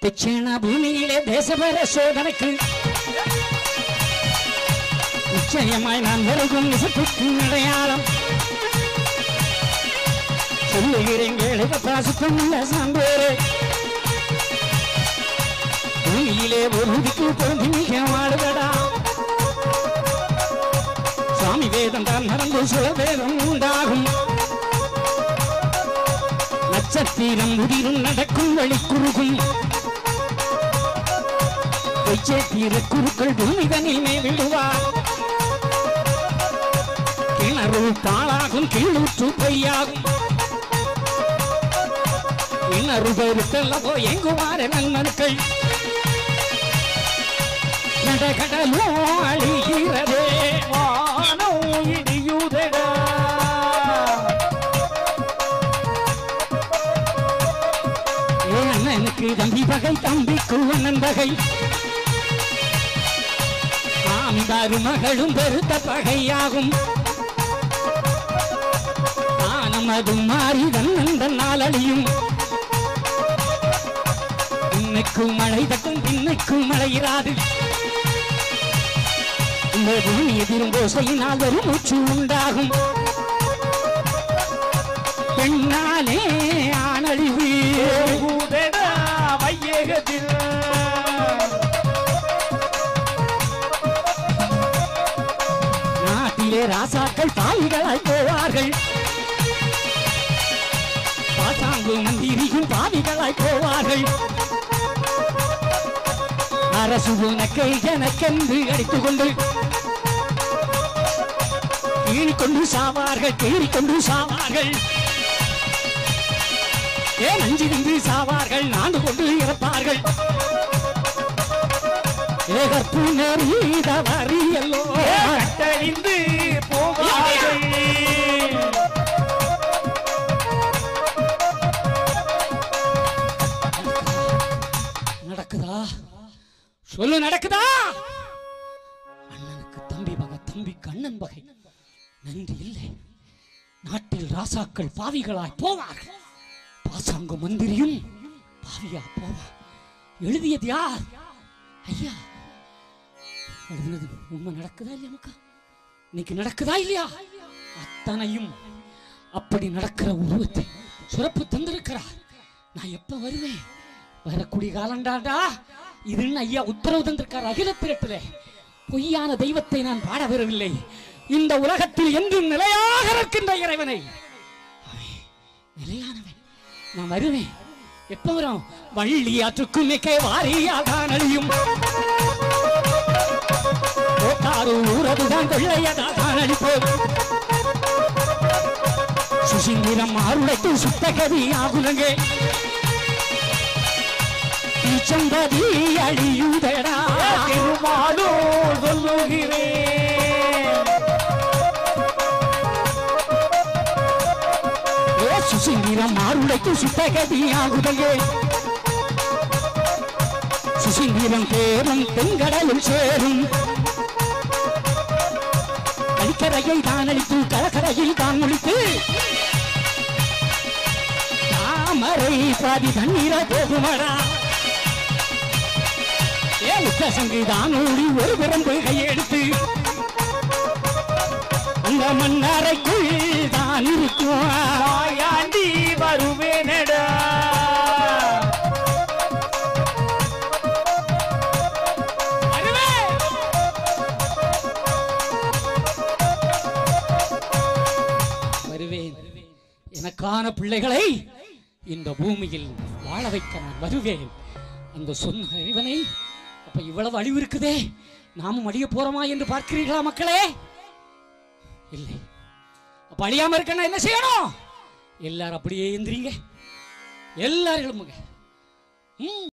दक्षिण भूमिயிலே தேசபர சோதனைக்கு நிச்சயமாய் நான் வருகும் விசத்துக்கு அடையாளம் சொல்லுகிறேன் கேளுக பாசுத்தமுள்ள சான்றோரே பூமியிலே ஒரு திக்கு பொருந்தி மிக வாழுதடா சுவாமி வேதம் தான் மறந்து சுல வேதம் உண்டாகும் நட்சத்திரம் உதிரும் நடக்கும் வழி குறுகும் பொய்ச்சேத்திர குருக்கள் பூமிதனில் மே விடுவார் கிணறு பாழாகும் கீழூற்று பொய்யாகும் கிணறு பெருத்தல்லவோ எங்குமாறு நன்மனுக்கள் நடகடலோ அழிகிறதே வானோ இடியுதடா அண்ணனுக்கு தம்பி பகை தம்பிக்கு அண்ணன் பகை ஆமிதாரு மகளும் பெருத்த பகையாகும் ஆனமதும் மாறி தன்னந்தன் நாளழியும் இன்னைக்கும் மழை தட்டும் பின்னைக்கும் மழையிராது இந்த பூமி எதிரும் ஓசையினால் ஒரு மூச்சு உண்டாகும் பெண்ணாலே ஆனழிவு வையகத்தில் நாட்டிலே ராசாக்கள் பாவிகளாய் போவார்கள் பாசாங்கு மந்திரியும் பாவிகளாய் போவார்கள் அரசு உனக்கை எனக்கென்று அடித்துக் கொண்டு கீழிக்கொண்டு சாவார்கள் கீழிக்கொண்டு சாவார்கள் ஏன் அஞ்சிருந்து சாவார்கள் நாண்டு கொண்டு இறப்பார்கள் ஏகற்பு நெறிதவறியல்லோ கட்டறிந்து போவார்கள் நடக்குதா சொல்லு நடக்குதா அண்ணனுக்கு தம்பி பகை தம்பிக்கு அண்ணன் பகை நன்றி இல்லை நாட்டில் ராசாக்கள் பாவிகளாய் போவார்கள் பாசாங்க மந்திரியும் பாவியா போவா எழுதியது யார் ஐயா எழுதினது உண்மை நடக்குதா இல்லையா மக்கா இன்னைக்கு நடக்குதா இல்லையா அத்தனையும் அப்படி நடக்கிற உருவத்தை சுரப்பு தந்திருக்கிறார் நான் எப்ப வருவேன் வரக்கூடிய காலண்டாடா இதுன்னு ஐயா உத்தரவு தந்திருக்கார் அகில பிறப்பிலே பொய்யான தெய்வத்தை நான் பாட வரவில்லை இந்த உலகத்தில் என்றும் நிலையாக இருக்கின்ற இறைவனை நிலையானவன் நான் வருவேன் எப்ப வரும் வள்ளி ஆற்றுக்கும் மிக்க வாரியாதான் அழியும் ஊரதுதான் கொள்ளையதான் அழிப்போம் சுசிந்திரம் ஆருடைத்து சுத்தகதி ஆகுலங்கே சம்பதி அழியுதடா திருமாலோ சொல்லுகிறேன் சுசிந்திரம் ஆருடைத்து சுத்தகதி ஆகுதங்கே சுசிந்திரம் தேரும் தென்கடலில் சேரும் கலிக்கரையை தான் அழித்து கலக்கரையில் தான் ஒழித்து தாமரை பாதி தண்ணீர போகுமடா சங்குதான் ஓடி ஒரு பிறம்பு கையெடுத்து அந்த மண்ணறைக்குள் தான் இருக்கும் ஆயாண்டி வருவேனடா வருவேன் எனக்கான பிள்ளைகளை இந்த பூமியில் வாழ வைக்க நான் வருவேன் அந்த சொன்ன இறைவனை அப்ப இவ்வளவு அழிவு இருக்குதே நாமும் அழிய போறோமா என்று பார்க்கிறீர்களா மக்களே இல்லை அப்ப அழியாம இருக்கணும் என்ன செய்யணும் எல்லாரும் அப்படியே எந்திரிங்க எல்லாரும் எழும்புங்க